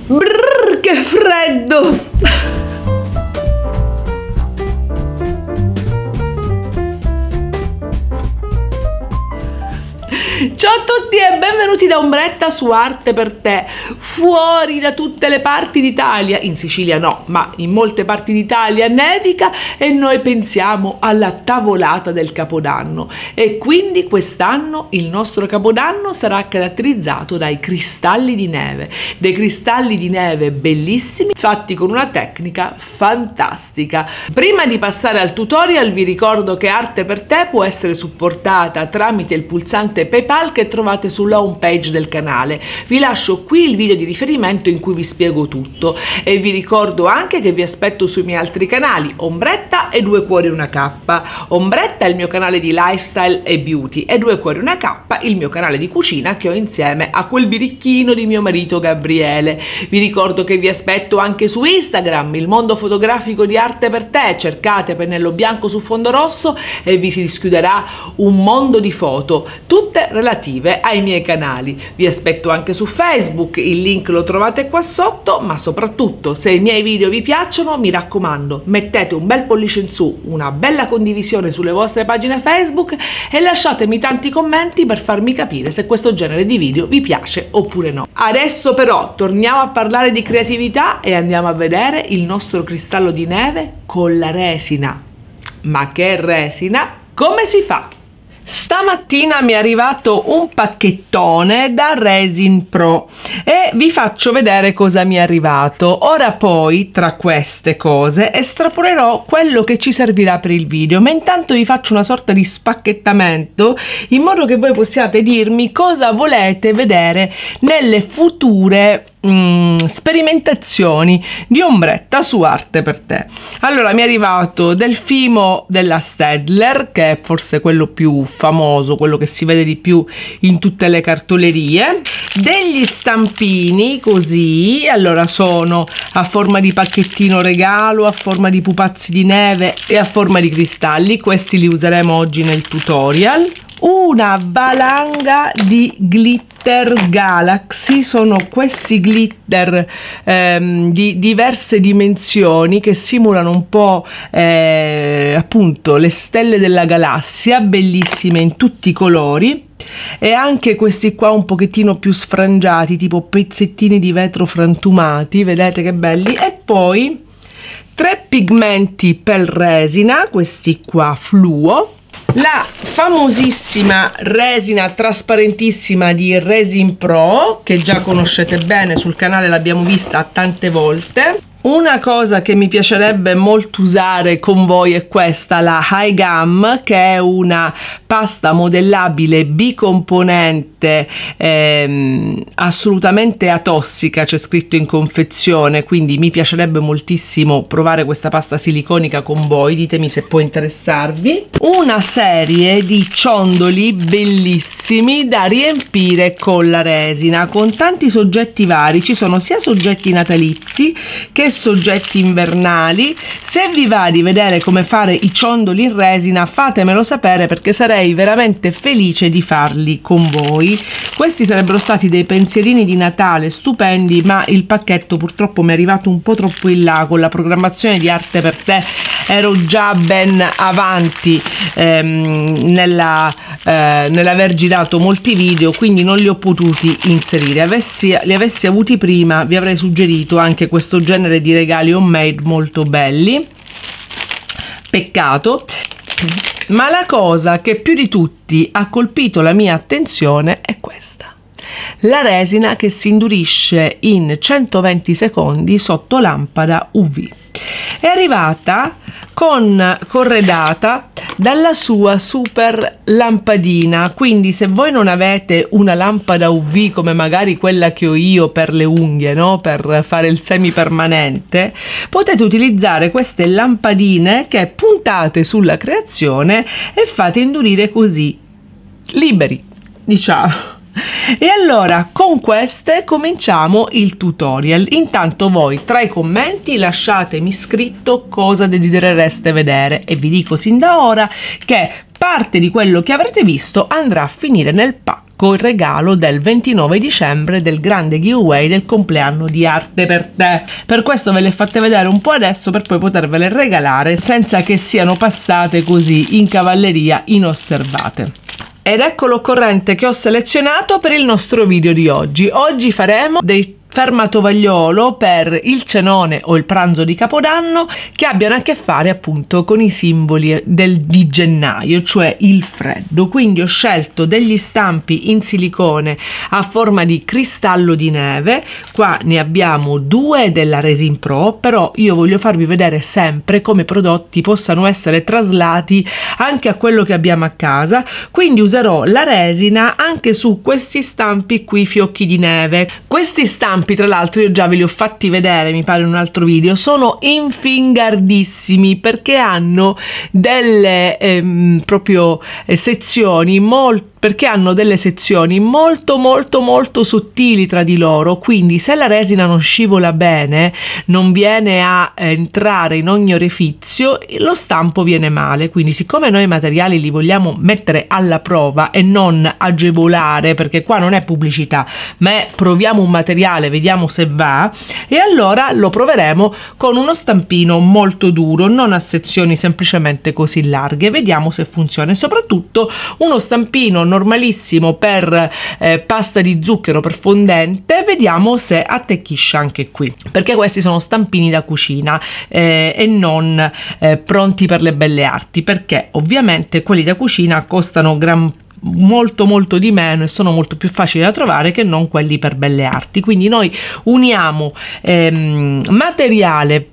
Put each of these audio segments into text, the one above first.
Brrr, che freddo! Ciao a tutti e benvenuti da Ombretta su Arte per Te. Fuori da tutte le parti d'Italia, in Sicilia no, ma in molte parti d'Italia nevica e noi pensiamo alla tavolata del Capodanno. E quindi quest'anno il nostro Capodanno sarà caratterizzato dai cristalli di neve. Dei cristalli di neve bellissimi, fatti con una tecnica fantastica. Prima di passare al tutorial vi ricordo che Arte per Te può essere supportata tramite il pulsante PayPal che trovate sulla home page del canale. Vi lascio qui il video di riferimento in cui vi spiego tutto e vi ricordo anche che vi aspetto sui miei altri canali, Ombretta e Due Cuori Una K. Ombretta è il mio canale di lifestyle e beauty e Due Cuori Una K il mio canale di cucina che ho insieme a quel birichino di mio marito Gabriele. Vi ricordo che vi aspetto anche su Instagram, il mondo fotografico di Arte per Te. Cercate pennello bianco su fondo rosso e vi si dischiuderà un mondo di foto, tutte relative ai miei canali. Vi aspetto anche su Facebook, il link lo trovate qua sotto, ma soprattutto se i miei video vi piacciono mi raccomando mettete un bel pollice in su, una bella condivisione sulle vostre pagine Facebook e lasciatemi tanti commenti per farmi capire se questo genere di video vi piace oppure no. Adesso però torniamo a parlare di creatività e andiamo a vedere il nostro cristallo di neve con la resina. Ma che resina? Come si fa? Stamattina mi è arrivato un pacchettone da Resin Pro e vi faccio vedere cosa mi è arrivato. Ora poi tra queste cose estrapolerò quello che ci servirà per il video, ma intanto vi faccio una sorta di spacchettamento in modo che voi possiate dirmi cosa volete vedere nelle future sperimentazioni di Ombretta su Arte per Te. Allora mi è arrivato del Fimo della Staedtler, che è forse quello più famoso, quello che si vede di più in tutte le cartolerie, degli stampini così, allora sono a forma di pacchettino regalo, a forma di pupazzi di neve e a forma di cristalli. Questi li useremo oggi nel tutorial. Una valanga di glitter Galaxy, sono questi glitter di diverse dimensioni che simulano un po' appunto le stelle della galassia, bellissime in tutti i colori, e anche questi qua un pochettino più sfrangiati, tipo pezzettini di vetro frantumati, vedete che belli. E poi 3 pigmenti per resina, questi qua fluo, la famosissima resina trasparentissima di Resin Pro che già conoscete bene, sul canale l'abbiamo vista tante volte. Una cosa che mi piacerebbe molto usare con voi è questa, la High Gum, che è una pasta modellabile bicomponente assolutamente atossica, c'è scritto in confezione, quindi mi piacerebbe moltissimo provare questa pasta siliconica con voi, ditemi se può interessarvi. Una serie di ciondoli bellissimi da riempire con la resina, con tanti soggetti vari, ci sono sia soggetti natalizi che soggetti invernali. Se vi va di vedere come fare i ciondoli in resina fatemelo sapere, perché sarei veramente felice di farli con voi. Questi sarebbero stati dei pensierini di Natale stupendi, ma il pacchetto purtroppo mi è arrivato un po' troppo in là. Con la programmazione di Arte per Te ero già ben avanti nell'aver girato molti video, quindi non li ho potuti inserire. Li avessi avuti prima vi avrei suggerito anche questo genere di regali homemade molto belli, peccato. Ma la cosa che più di tutti ha colpito la mia attenzione è questa: la resina che si indurisce in 120 secondi sotto lampada UV. È arrivata corredata dalla sua super lampadina, quindi se voi non avete una lampada UV come magari quella che ho io per le unghie, no? Per fare il semipermanente, potete utilizzare queste lampadine che puntate sulla creazione e fate indurire così, liberi, diciamo. E allora con queste cominciamo il tutorial. Intanto voi tra i commenti lasciatemi scritto cosa desiderereste vedere e vi dico sin da ora che parte di quello che avrete visto andrà a finire nel pacco col regalo del 29 dicembre del grande giveaway del compleanno di Arte per Te. Per questo ve le ho fatte vedere un po' adesso per poi potervele regalare senza che siano passate così in cavalleria inosservate. Ed ecco l'occorrente che ho selezionato per il nostro video di oggi. Oggi faremo dei fermatovagliolo per il cenone o il pranzo di Capodanno che abbiano a che fare appunto con i simboli di gennaio, cioè il freddo. Quindi ho scelto degli stampi in silicone a forma di cristallo di neve. Qua ne abbiamo due della Resin Pro, però io voglio farvi vedere sempre come i prodotti possano essere traslati anche a quello che abbiamo a casa, quindi userò la resina anche su questi stampi qui, fiocchi di neve. Questi stampi tra l'altro io già ve li ho fatti vedere, mi pare in un altro video, sono infingardissimi perché hanno delle sezioni molto sottili tra di loro, quindi se la resina non scivola bene, non viene a entrare in ogni orifizio, lo stampo viene male. Quindi siccome noi i materiali li vogliamo mettere alla prova e non agevolare, perché qua non è pubblicità ma è proviamo un materiale, vediamo se va, e allora lo proveremo con uno stampino molto duro, non a sezioni semplicemente così larghe, vediamo se funziona. E soprattutto uno stampino normalissimo per pasta di zucchero per fondente, vediamo se attecchisce anche qui, perché questi sono stampini da cucina e non pronti per le belle arti, perché ovviamente quelli da cucina costano molto di meno e sono molto più facili da trovare che non quelli per belle arti. Quindi noi uniamo materiale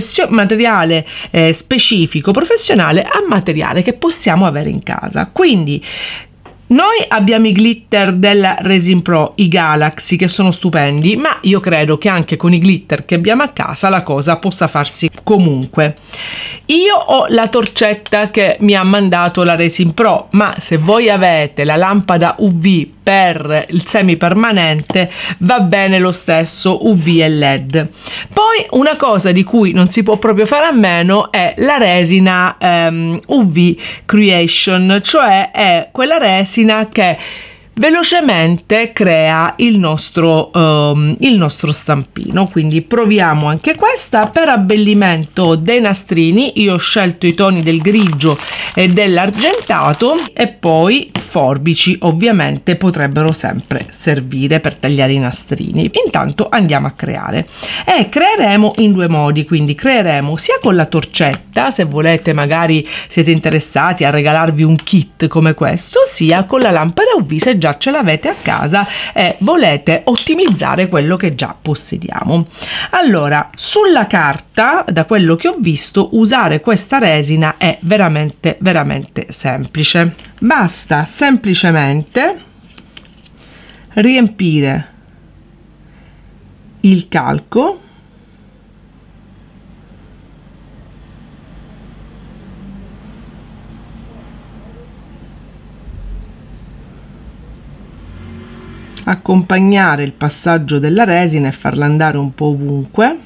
specifico professionale a materiale che possiamo avere in casa. Quindi noi abbiamo i glitter della Resin Pro, i Galaxy, che sono stupendi, ma io credo che anche con i glitter che abbiamo a casa la cosa possa farsi comunque. Io ho la torcetta che mi ha mandato la Resin Pro, ma se voi avete la lampada UV per il semipermanente va bene lo stesso, UV e LED. Poi una cosa di cui non si può proprio fare a meno è la resina UV Creation, cioè è quella resina che velocemente crea il nostro stampino. Quindi proviamo anche questa. Per abbellimento dei nastrini io ho scelto i toni del grigio e dell'argentato, e poi forbici ovviamente potrebbero sempre servire per tagliare i nastrini. Intanto andiamo a creare, e creeremo in due modi. Quindi creeremo sia con la torcetta, se volete magari siete interessati a regalarvi un kit come questo, sia con la lampada UV se già ce l'avete a casa e volete ottimizzare quello che già possediamo. Allora, sulla carta, da quello che ho visto, usare questa resina è veramente semplice. Basta semplicemente riempire il calco accompagnare il passaggio della resina e farla andare un po' ovunque.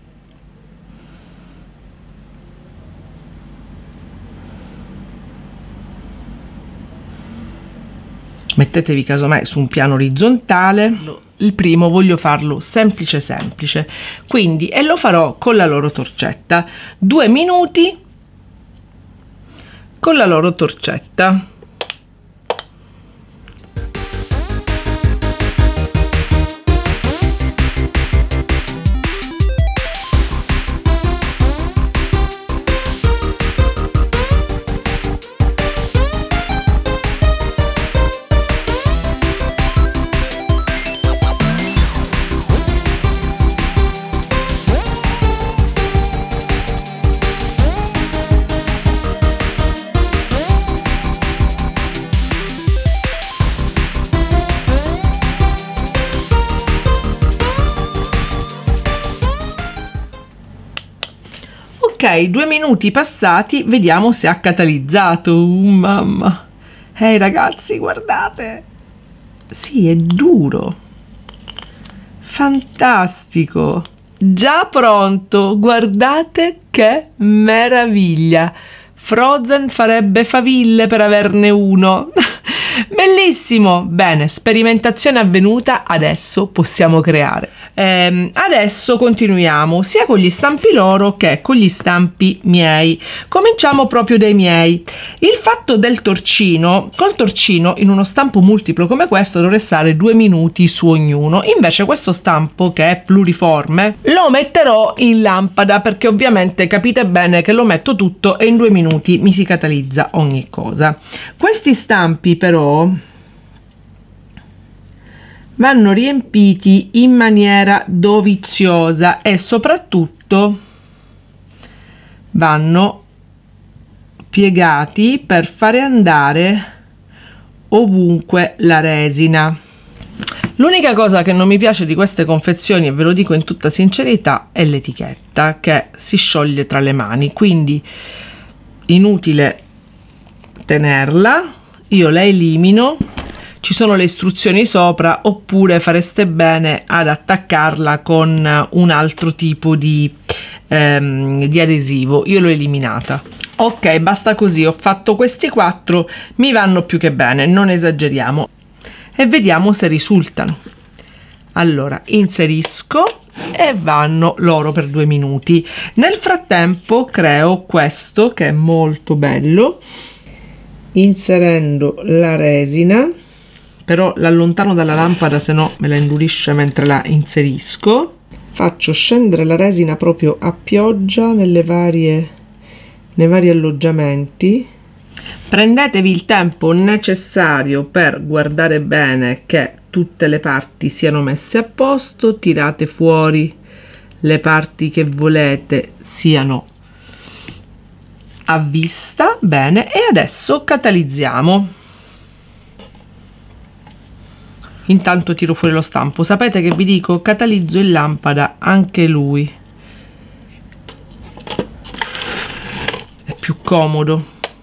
Mettetevi casomai su un piano orizzontale. Il primo voglio farlo semplice, quindi, e lo farò con la loro torcetta, 2 minuti con la loro torcetta. Ok, 2 minuti passati, vediamo se ha catalizzato. Mamma, ragazzi, guardate, sì, è duro, fantastico, già pronto, guardate che meraviglia. Frozen farebbe faville per averne uno. Bellissimo! Bene, sperimentazione avvenuta, adesso possiamo creare. Adesso continuiamo sia con gli stampi loro che con gli stampi miei. Cominciamo proprio dai miei. Il fatto del torcino, col torcino in uno stampo multiplo come questo dovrà stare 2 minuti su ognuno, invece questo stampo che è pluriforme lo metterò in lampada, perché ovviamente capite bene che lo metto tutto e in 2 minuti mi si catalizza ogni cosa. Questi stampi però vanno riempiti in maniera doviziosa e soprattutto vanno piegati per fare andare ovunque la resina. L'unica cosa che non mi piace di queste confezioni, e ve lo dico in tutta sincerità, è l'etichetta che si scioglie tra le mani, quindi inutile tenerla, io la elimino. Ci sono le istruzioni sopra, oppure fareste bene ad attaccarla con un altro tipo di adesivo. Io l'ho eliminata. Ok, basta così, ho fatto questi 4, mi vanno più che bene, non esageriamo, e vediamo se risultano. Allora inserisco e vanno loro per 2 minuti. Nel frattempo creo questo che è molto bello, inserendo la resina, però l'allontano dalla lampada se no me la indurisce mentre la inserisco. Faccio scendere la resina proprio a pioggia nei vari alloggiamenti. Prendetevi il tempo necessario per guardare bene che tutte le parti siano messe a posto, tirate fuori le parti che volete siano a vista, bene, e adesso catalizziamo. Intanto tiro fuori lo stampo. Sapete che vi dico? Catalizzo in lampada anche lui, è più comodo.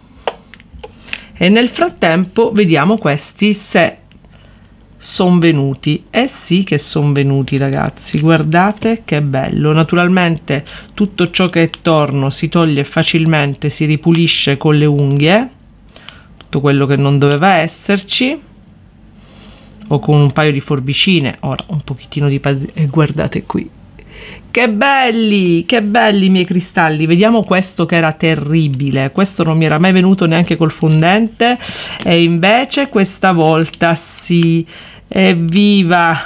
E nel frattempo vediamo questi se sono venuti. Eh sì che sono venuti, ragazzi, guardate che bello. Naturalmente tutto ciò che è torno si toglie facilmente, si ripulisce con le unghie, tutto quello che non doveva esserci, o con un paio di forbicine. Ora un pochettino di pazienza, e guardate qui che belli i miei cristalli. Vediamo questo che era terribile, questo non mi era mai venuto neanche col fondente, e invece questa volta sì, evviva,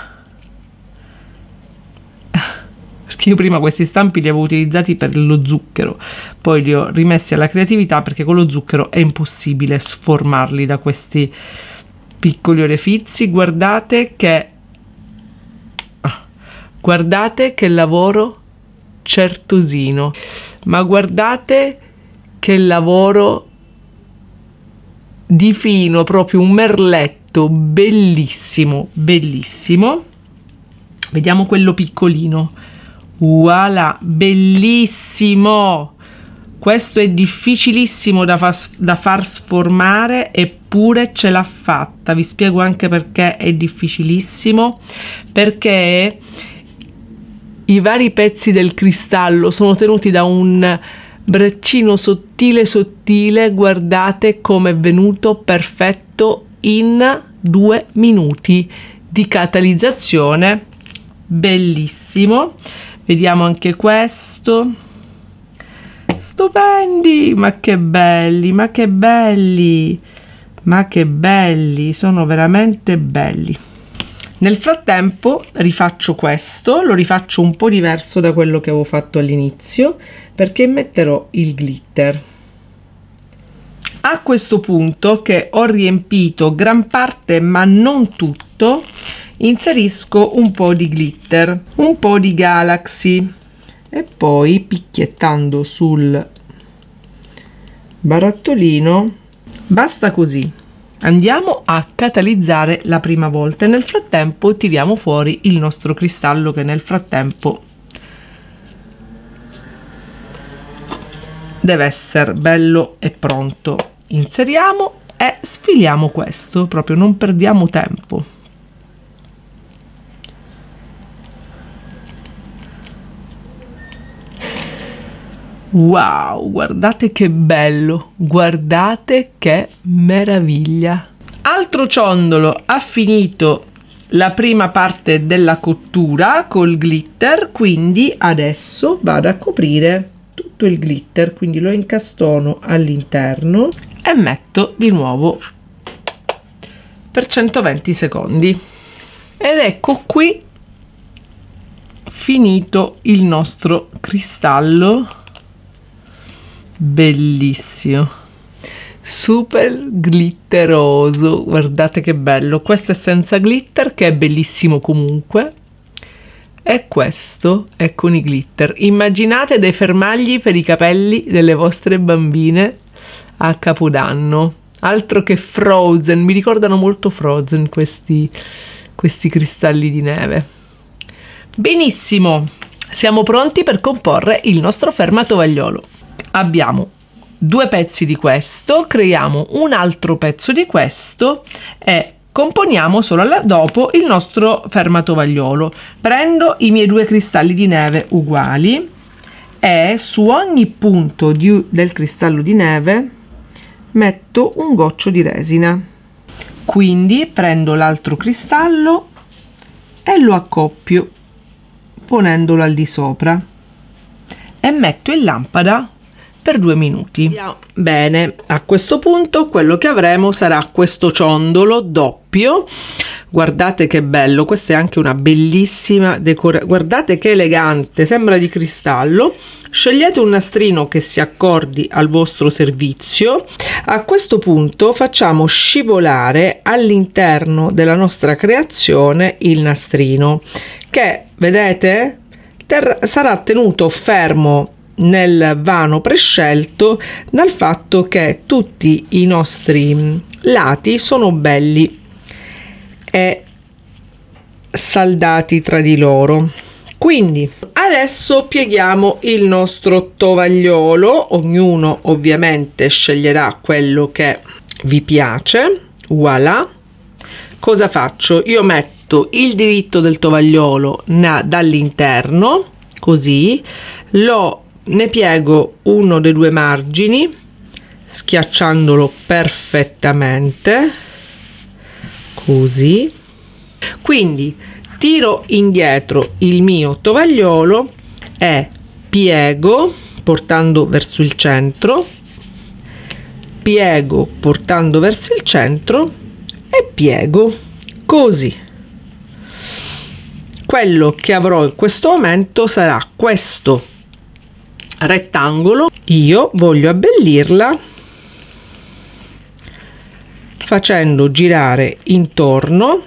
perché io prima questi stampi li avevo utilizzati per lo zucchero, poi li ho rimessi alla creatività perché con lo zucchero è impossibile sformarli da questi piccoli orefizi. Guardate che lavoro certosino, ma guardate che lavoro di fino, proprio un merletto bellissimo, bellissimo. Vediamo quello piccolino, voilà, bellissimo. Questo è difficilissimo da far sformare, eppure ce l'ha fatta. Vi spiego anche perché è difficilissimo, perché i vari pezzi del cristallo sono tenuti da un braccino sottile sottile. Guardate come è venuto perfetto in 2 minuti di catalizzazione, bellissimo. Vediamo anche questo, stupendi, ma che belli, ma che belli, ma che belli, sono veramente belli. Nel frattempo rifaccio questo, lo rifaccio un po' diverso da quello che avevo fatto all'inizio, perché metterò il glitter. A questo punto, che ho riempito gran parte ma non tutto, inserisco un po' di glitter, un po' di Galaxy, e poi picchiettando sul barattolino, basta così. Andiamo a catalizzare la prima volta e nel frattempo tiriamo fuori il nostro cristallo, che nel frattempo deve essere bello e pronto. Inseriamo e sfiliamo questo, proprio non perdiamo tempo. Wow, guardate che bello, guardate che meraviglia. Altro ciondolo ha finito la prima parte della cottura col glitter, quindi adesso vado a coprire tutto il glitter, quindi lo incastono all'interno e metto di nuovo per 120 secondi. Ed ecco qui finito il nostro cristallo, bellissimo, super glitteroso, guardate che bello. Questo è senza glitter, che è bellissimo comunque, e questo è con i glitter. Immaginate dei fermagli per i capelli delle vostre bambine a Capodanno, altro che Frozen, mi ricordano molto Frozen questi cristalli di neve. Benissimo, siamo pronti per comporre il nostro fermatovagliolo. Abbiamo 2 pezzi di questo, creiamo un altro pezzo di questo e componiamo solo dopo il nostro fermatovagliolo. Prendo i miei 2 cristalli di neve uguali e su ogni punto del cristallo di neve metto un goccio di resina. Quindi prendo l'altro cristallo e lo accoppio ponendolo al di sopra e metto in lampada per 2 minuti. Bene, a questo punto quello che avremo sarà questo ciondolo doppio. Guardate che bello, questa è anche una bellissima decorazione, guardate che elegante, sembra di cristallo. Scegliete un nastrino che si accordi al vostro servizio. A questo punto facciamo scivolare all'interno della nostra creazione il nastrino, che vedete sarà tenuto fermo nel vano prescelto dal fatto che tutti i nostri lati sono belli e saldati tra di loro. Quindi adesso pieghiamo il nostro tovagliolo, ognuno ovviamente sceglierà quello che vi piace. Voilà. Cosa faccio? Io metto il diritto del tovagliolo dall'interno, così ne piego uno dei 2 margini schiacciandolo perfettamente, così. Quindi tiro indietro il mio tovagliolo e piego portando verso il centro, piego portando verso il centro e piego, così. Quello che avrò in questo momento sarà questo rettangolo. Io voglio abbellirla facendo girare intorno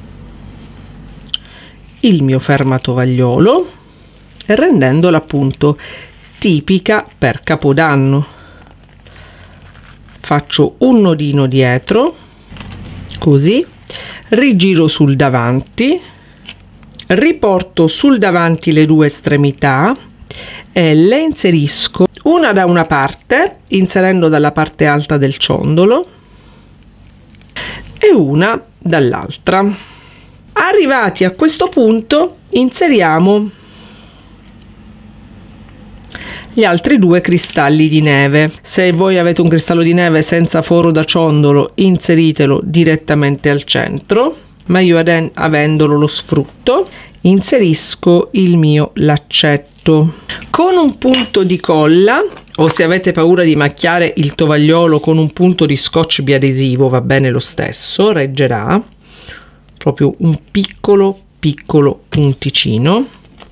il mio fermatovagliolo e rendendola appunto tipica per Capodanno. Faccio un nodino dietro, così, rigiro sul davanti, riporto sul davanti le 2 estremità e le inserisco una da una parte, inserendo dalla parte alta del ciondolo, e una dall'altra. Arrivati a questo punto inseriamo gli altri 2 cristalli di neve. Se voi avete un cristallo di neve senza foro da ciondolo, inseritelo direttamente al centro, ma io avendolo lo sfrutto, inserisco il mio laccetto con un punto di colla, o se avete paura di macchiare il tovagliolo con un punto di scotch biadesivo va bene lo stesso, reggerà. Proprio un piccolo punticino.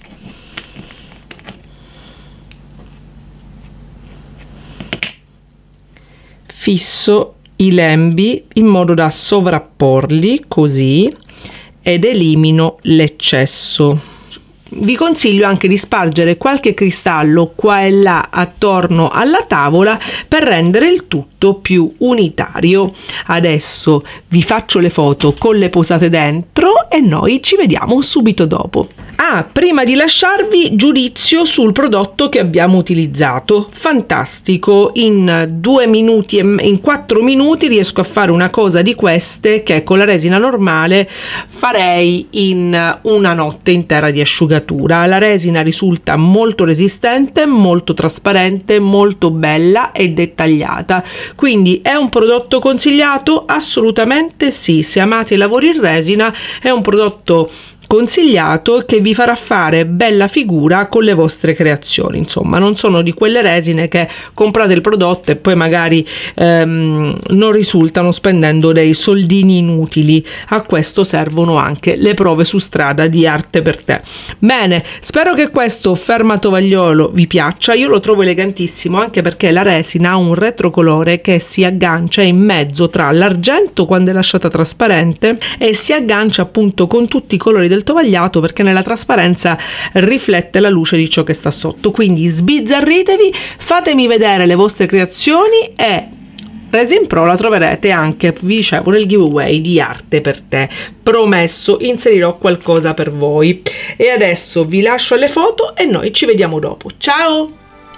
Fisso i lembi in modo da sovrapporli così ed elimino l'eccesso. Vi consiglio anche di spargere qualche cristallo qua e là attorno alla tavola per rendere il tutto più unitario. Adesso vi faccio le foto con le posate dentro e noi ci vediamo subito dopo. Prima di lasciarvi, giudizio sul prodotto che abbiamo utilizzato. Fantastico, in 4 minuti riesco a fare una cosa di queste che con la resina normale farei in una notte intera di asciugatura. La resina risulta molto resistente, molto trasparente, molto bella e dettagliata, quindi è un prodotto consigliato? Assolutamente sì. Se amate i lavori in resina è un prodotto consigliato che vi farà fare bella figura con le vostre creazioni. Insomma, non sono di quelle resine che comprate il prodotto e poi magari non risultano spendendo dei soldini inutili. A questo servono anche le prove su strada di Arte per Te. Bene, spero che questo fermatovagliolo vi piaccia. Io lo trovo elegantissimo anche perché la resina ha un retrocolore che si aggancia in mezzo tra l'argento quando è lasciata trasparente e si aggancia appunto con tutti i colori del tovagliato, perché nella trasparenza riflette la luce di ciò che sta sotto. Quindi sbizzarritevi, fatemi vedere le vostre creazioni e Resin Pro la troverete anche, vi dicevo, nel giveaway di Arte per Te. Promesso, inserirò qualcosa per voi. E adesso vi lascio alle foto e noi ci vediamo dopo. Ciao!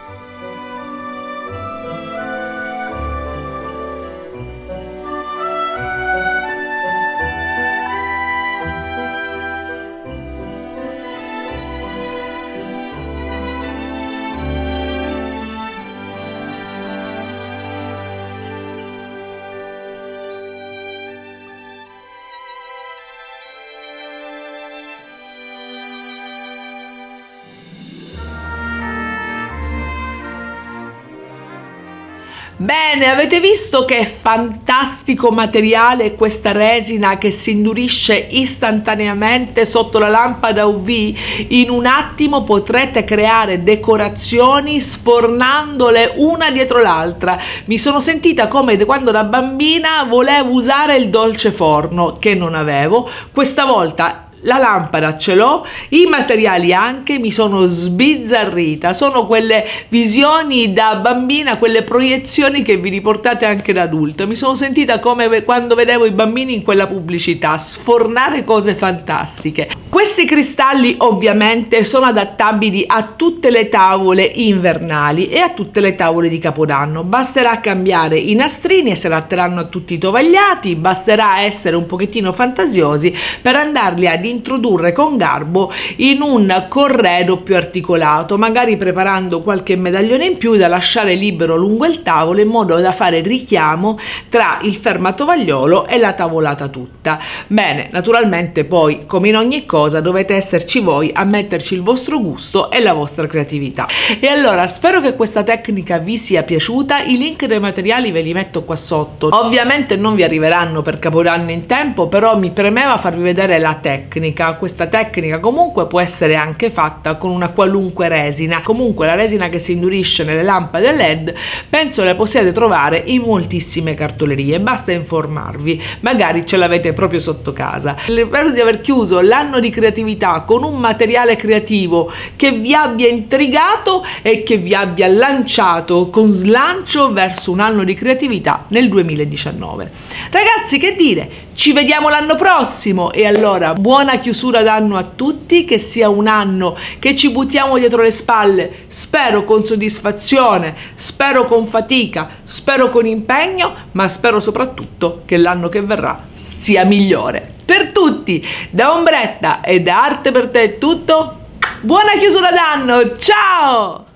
Bene, avete visto che fantastico materiale questa resina che si indurisce istantaneamente sotto la lampada UV? In un attimo potrete creare decorazioni sfornandole una dietro l'altra. Mi sono sentita come quando da bambina volevo usare il dolce forno che non avevo. Questa volta la lampada ce l'ho, i materiali anche, mi sono sbizzarrita. Sono quelle visioni da bambina, quelle proiezioni che vi riportate anche da adulto. Mi sono sentita come quando vedevo i bambini in quella pubblicità, sfornare cose fantastiche. Questi cristalli ovviamente sono adattabili a tutte le tavole invernali e a tutte le tavole di Capodanno. Basterà cambiare i nastrini e si adatteranno a tutti i tovagliati, basterà essere un pochettino fantasiosi per andarli ad introdurre con garbo in un corredo più articolato, magari preparando qualche medaglione in più da lasciare libero lungo il tavolo in modo da fare richiamo tra il fermatovagliolo e la tavolata tutta. Bene, naturalmente poi come in ogni cosa dovete esserci voi a metterci il vostro gusto e la vostra creatività. E allora spero che questa tecnica vi sia piaciuta. I link dei materiali ve li metto qua sotto. Ovviamente non vi arriveranno per Capodanno in tempo, però mi premeva farvi vedere la tecnica. Questa tecnica comunque può essere anche fatta con una qualunque resina. Comunque la resina che si indurisce nelle lampade LED penso la possiate trovare in moltissime cartolerie, basta informarvi, magari ce l'avete proprio sotto casa. Spero di aver chiuso l'anno di creatività con un materiale creativo che vi abbia intrigato e che vi abbia lanciato con slancio verso un anno di creatività nel 2019. Ragazzi, che dire, ci vediamo l'anno prossimo e allora buona chiusura d'anno a tutti, che sia un anno che ci buttiamo dietro le spalle, spero con soddisfazione, spero con fatica, spero con impegno, ma spero soprattutto che l'anno che verrà sia migliore per tutti. Da Ombretta e da Arte per Te è tutto, buona chiusura d'anno, ciao!